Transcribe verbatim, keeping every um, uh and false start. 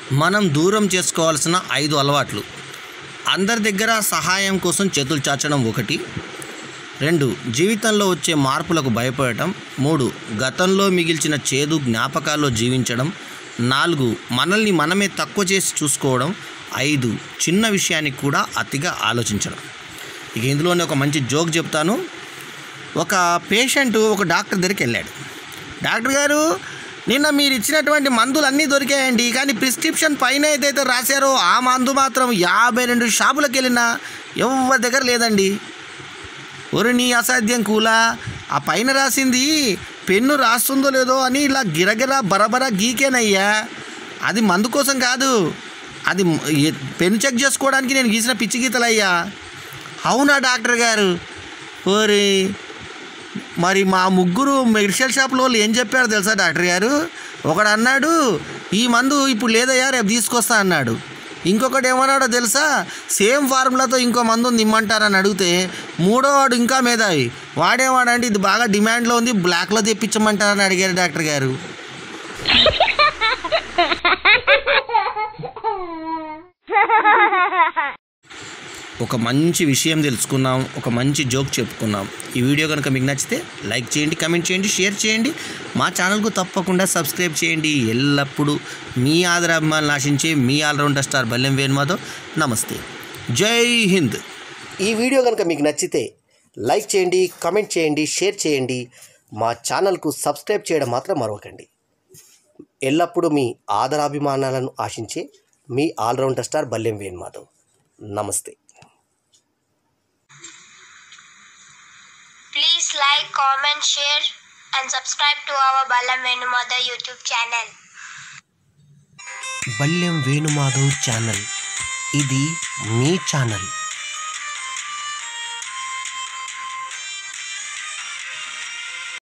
మనం దూరం చేసుకోవాల్సిన ఐదు అలవాట్లు. అందరి దగ్గర సహాయం కోసం చేతులు చాచడం ఒకటి. రెండు, జీవితంలో వచ్చే మార్పులకు భయపడటం. మూడు, గతంలో మిగిల్చిన చేదు జ్ఞాపకాల్లో జీవించడం. నాలుగు, మనల్ని మనమే తక్కువ చేసి చూసుకోవడం. ఐదు, చిన్న విషయానికి కూడా అతిగా ఆలోచించడం. ఇక ఇందులోనే ఒక మంచి జోక్ చెప్తాను. ఒక పేషెంట్ ఒక డాక్టర్ దగ్గరికి వెళ్ళాడు. డాక్టర్ గారు, నిన్న మీరు ఇచ్చినటువంటి మందులు అన్నీ దొరికాయండి, కానీ ప్రిస్క్రిప్షన్ పైన ఏదైతే రాశారో ఆ మందు మాత్రం యాభై రెండు షాపులకు వెళ్ళినా ఎవరి దగ్గర లేదండి. ఒరి నీ అసాధ్యం కూలా, ఆ పైన రాసింది పెన్ను రాస్తుందో లేదో అని ఇలా గిరగిరా బరబర గీకేనయ్యా, అది మందు కోసం కాదు, అది పెన్ను చెక్ చేసుకోవడానికి నేను గీసిన పిచ్చి గీతలయ్యా. అవునా డాక్టర్ గారు? ఓరి మరి మా ముగ్గురు మెడికల్ షాప్లో వాళ్ళు ఏం చెప్పారు తెలుసా డాక్టర్ గారు? ఒకడు అన్నాడు ఈ మందు ఇప్పుడు లేదయ్యా రేపు తీసుకొస్తా అన్నాడు. ఇంకొకటి ఏమన్నాడో తెలుసా? సేమ్ ఫార్ములాతో ఇంకో మందు ఉంది ఇమ్మంటారని అడిగితే మూడో వాడు ఇంకా మేధావి, వాడేవాడంటే ఇది బాగా డిమాండ్లో ఉంది బ్లాక్లో తెప్పించమంటారని అడిగారు డాక్టర్ గారు. ఒక మంచి విషయం తెలుసుకున్నాం, ఒక మంచి జోక్ చెప్పుకున్నాం. ఈ వీడియో కనుక మీకు నచ్చితే లైక్ చేయండి, కమెంట్ చేయండి, షేర్ చేయండి. మా ఛానల్కు తప్పకుండా సబ్స్క్రైబ్ చేయండి. ఎల్లప్పుడూ మీ ఆదరాభిమానులు ఆశించే మీ ఆల్రౌండర్ స్టార్ బల్లెం వేణుమాధవ్. నమస్తే, జై హింద్. ఈ వీడియో కనుక మీకు నచ్చితే లైక్ చేయండి, కమెంట్ చేయండి, షేర్ చేయండి. మా ఛానల్కు సబ్స్క్రైబ్ చేయడం మాత్రం మరవకండి. ఎల్లప్పుడూ మీ ఆదరాభిమానాలను ఆశించే మీ ఆల్రౌండర్ స్టార్ బల్లెం వేణుమాధవ్. నమస్తే. Please like, comment, share and subscribe to our Ballam Venumadhav YouTube channel. Ballem Venumadhav channel, ఇది మీ ఛానల్.